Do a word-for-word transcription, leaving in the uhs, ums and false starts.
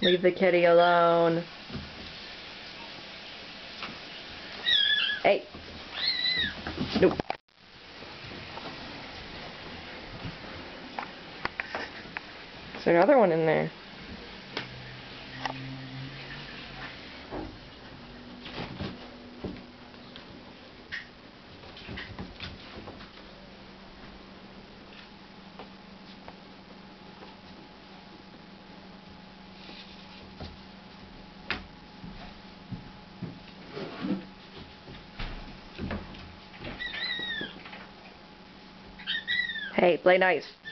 Leave the kitty alone. Hey. Nope. There's another one in there. Hey, play nice.